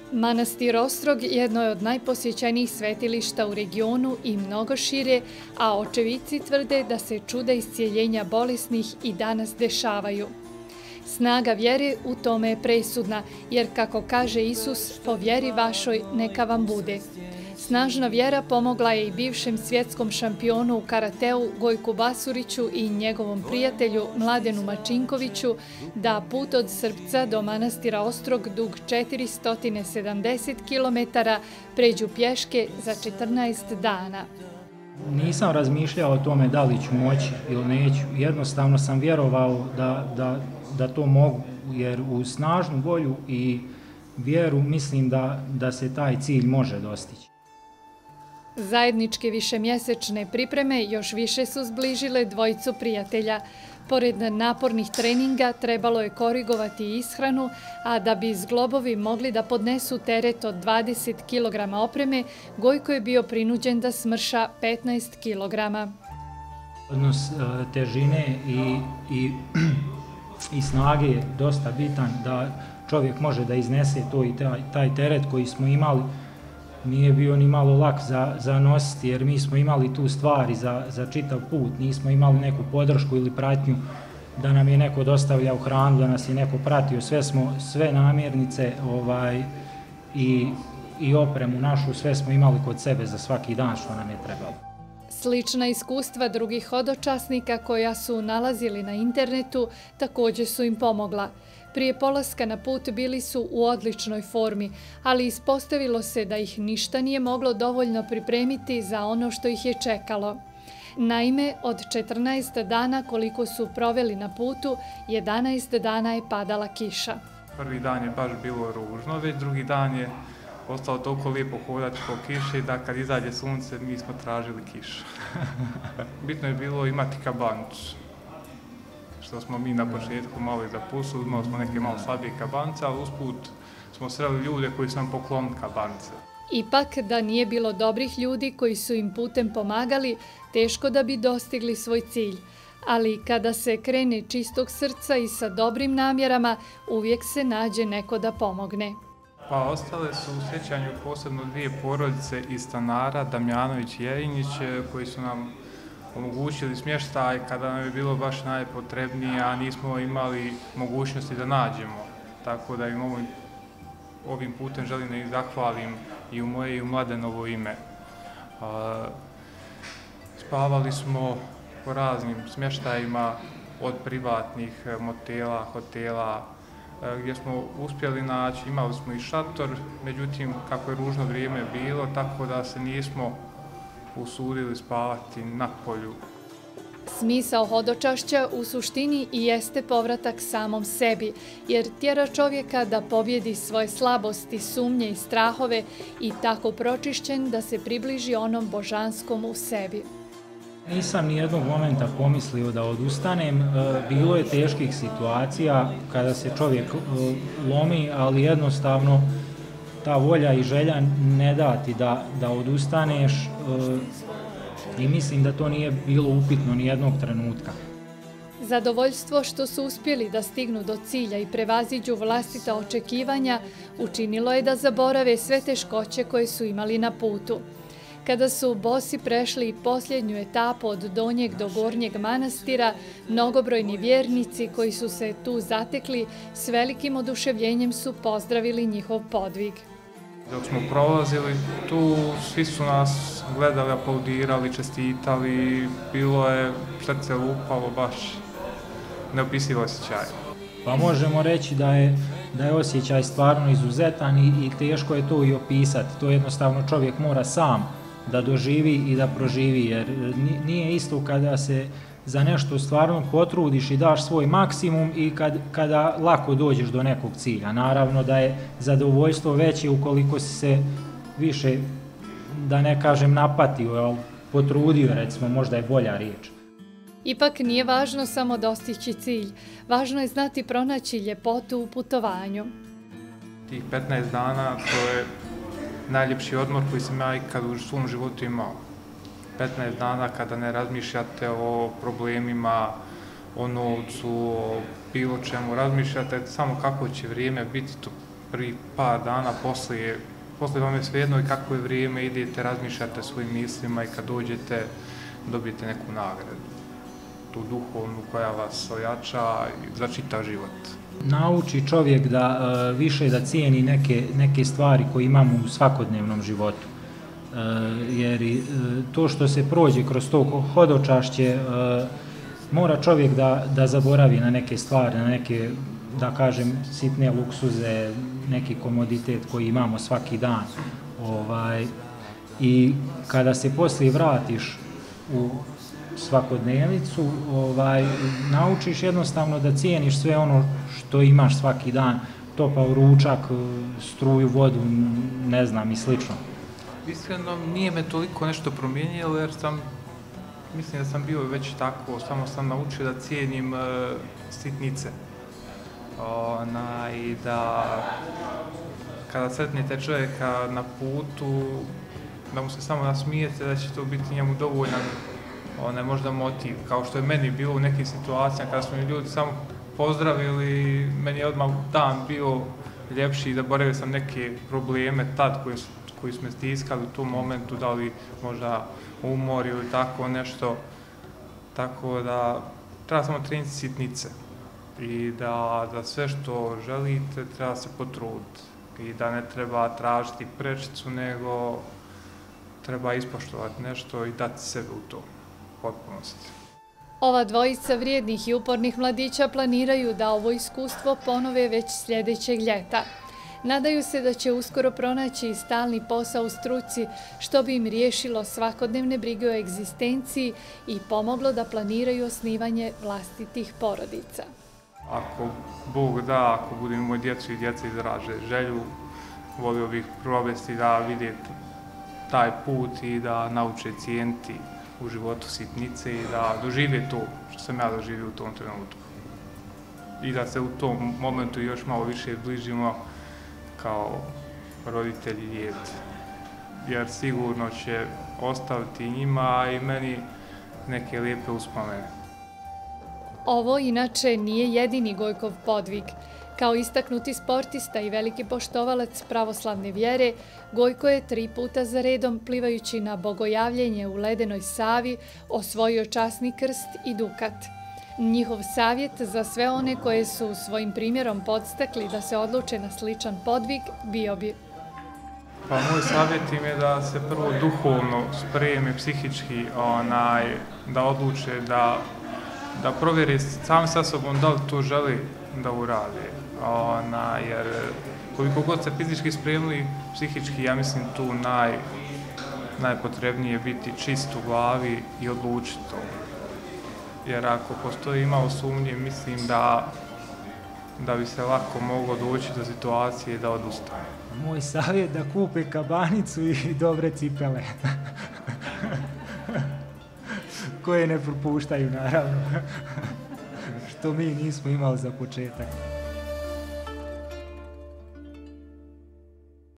Manastir Ostrog jedno je od najposjećenijih svetilišta u regionu i mnogo šire, a očevici tvrde da se čuda iscijeljenja bolesnih i danas dešavaju. Snaga vjere u tome je presudna, jer kako kaže Isus, po vjeri vašoj neka vam bude. Snažna vjera pomogla je i bivšem svjetskom šampionu u karateu Gojku Basuriću i njegovom prijatelju Mladenu Mačinkoviću da put od Srpca do manastira Ostrog dug 470 km pređu pješke za 14 dana. Nisam razmišljao o tome da li ću moći ili neću. Jednostavno sam vjerovao da to mogu, jer uz snažnu volju i vjeru mislim da se taj cilj može dostići. Zajedničke višemjesečne pripreme još više su zbližile dvojicu prijatelja. Pored napornih treninga trebalo je korigovati ishranu, a da bi zglobovi mogli da podnesu teret od 20 kg opreme, Gojko je bio prinuđen da smrša 15 kg. Odnos težine i snage je dosta bitan da čovjek može da iznese to i taj teret koji smo imali. Nije bio ni malo lak za nositi, jer mi smo imali tu stvari za čitav put, nismo imali neku podršku ili pratnju da nam je neko dostavljao hranu, da nas je neko pratio, sve namirnice i opremu našu, sve smo imali kod sebe za svaki dan što nam je trebalo. Slična iskustva drugih hodočasnika koja su nalazili na internetu također su im pomogla. Prije polaska na put bili su u odličnoj formi, ali ispostavilo se da ih ništa nije moglo dovoljno pripremiti za ono što ih je čekalo. Naime, od 14 dana koliko su proveli na putu, 11 dana je padala kiša. Prvi dan je baš bilo ružno, već drugi dan je ostalo toliko lijepo hodati po kiši da kad izađe sunce mi smo tražili kišu. Bitno je bilo imati kabanicu, što smo mi na početku malo i zapustili, imali smo neke malo slabije kabanice, ali usput smo sreli ljude koji su nam poklonili kabanice. Ipak, da nije bilo dobrih ljudi koji su im putem pomagali, teško da bi dostigli svoj cilj. Ali kada se krene čistog srca i sa dobrim namjerama, uvijek se nađe neko da pomogne. Pa ostale su u sjećanju posebno dvije porodice iz stanara, Damjanović i Jerinjić, koji su nam omogućili smještaj kada nam je bilo baš najpotrebnije, a nismo imali mogućnosti da nađemo. Tako da im ovim putem želim da ih zahvalim i u moje i u Mladenovo ime. Spavali smo po raznim smještajima, od privatnih motela, hotela, gdje smo uspjeli naći, imali smo i šator, međutim kako je ružno vrijeme bilo, tako da se nismo usudili spavati na polju. Smisao hodočašća u suštini i jeste povratak samom sebi, jer tjera čovjeka da pobjedi svoje slabosti, sumnje i strahove i tako pročišćen da se približi onom božanskom u sebi. Nisam ni jednog momenta pomislio da odustanem, bilo je teških situacija kada se čovjek lomi, ali jednostavno ta volja i želja ne da ti da odustaneš i mislim da to nije bilo upitno ni jednog trenutka. Zadovoljstvo što su uspjeli da stignu do cilja i prevaziđu vlastita očekivanja učinilo je da zaborave sve teškoće koje su imali na putu. Kada su bosi prešli posljednju etapu od donjeg do gornjeg manastira, mnogobrojni vjernici koji su se tu zatekli s velikim oduševljenjem su pozdravili njihov podvig. Dok smo prolazili tu, svi su nas gledali, aplaudirali, čestitali, bilo je srce lupalo, baš neopisiv osjećaj. Pa možemo reći da je osjećaj stvarno izuzetan i teško je to i opisati. To jednostavno čovjek mora sam da doživi i da proživi, jer nije isto kada se za nešto stvarno potrudiš i daš svoj maksimum i kada lako dođeš do nekog cilja. Naravno da je zadovoljstvo veće ukoliko si se više, da ne kažem napatio, potrudio, recimo, možda je bolja riječ. Ipak nije važno samo dostići cilj, važno je znati pronaći ljepotu u putovanju. Tih 15 dana to je najljepši odmor koji sam ja ikad u svom životu imao. 15 dana kada ne razmišljate o problemima, o novcu, o bilo čemu, razmišljate samo kako će vrijeme biti, prvi par dana poslije vam je svejedno i kako je vrijeme, idete, razmišljate svojim mislima i kad dođete dobijete neku nagradu, tu duhovnu koja vas ojača za čitav život. Nauči čovjek da više da cijeni neke stvari koje imamo u svakodnevnom životu. Jer to što se prođe kroz to hodočašće, mora čovjek da zaboravi na neke stvari, na neke, da kažem, sitne luksuze, neki komoditet koji imamo svaki dan. I kada se poslije vratiš u svakodnevnicu, naučiš jednostavno da cijeniš sve ono što imaš svaki dan, topao ručak, struju, vodu, ne znam, i slično. Iskreno, nije me toliko nešto promijenilo jer mislim da sam bio već tako, samo sam naučio da cijenim sitnice. I da kada sretnete čovjeka na putu, da mu se samo nasmijete, da će to biti njemu dovoljan možda motiv. Kao što je meni bilo u nekim situacijama kada su mi ljudi samo pozdravili, meni je odmah dan bio ljepši, zaboravio sam neke probleme tad koji smo stiskali u tom momentu, da li možda umor ili tako nešto. Tako da treba samo treniti sitnice i da za sve što želite treba se potruditi i da ne treba tražiti prečicu, nego treba ispoštovati nešto i dati sebe u to potpunosti. Ova dvojica vrijednih i upornih mladića planiraju da ovo iskustvo ponove već sljedećeg ljeta. Nadaju se da će uskoro pronaći stalni posao u struci, što bi im riješilo svakodnevne brige o egzistenciji i pomoglo da planiraju osnivanje vlastitih porodica. Ako Bog da, ako budem imao djecu i djeca izraže želju, volio bih provesti da vide taj put i da nauče cijeniti u životu sitnice i da dožive to što sam ja doživio u tom trenutku. I da se u tom momentu još malo više bližimo kao roditelji i dijete. Jer sigurno će ostaviti njima i meni neke lijepe uspomene. Ovo inače nije jedini Gojkov podvig. Kao istaknuti sportista i veliki poštovalac pravoslavne vjere, Gojko je 3 puta za redom, plivajući na bogojavljenje u ledenoj Savi, osvojio časni krst i dukat. Njihov savjet za sve one koje su svojim primjerom podstakli da se odluče na sličan podvig bio bi: Pa moj savjet im je da se prvo duhovno spreme, psihički, da odluče, da provjeri sami sa sobom da li to želi da urade. Jer koliko god se fizički spremili, psihički, ja mislim tu najpotrebnije biti čist u glavi i odlučiti to. Jer ako postoji imalo sumnje, mislim da bi se lako moglo doći do situacije da odustane. Moj savjet da kupe kabanicu i dobre cipele. Koje ne propuštaju, naravno. Što mi nismo imali za početak.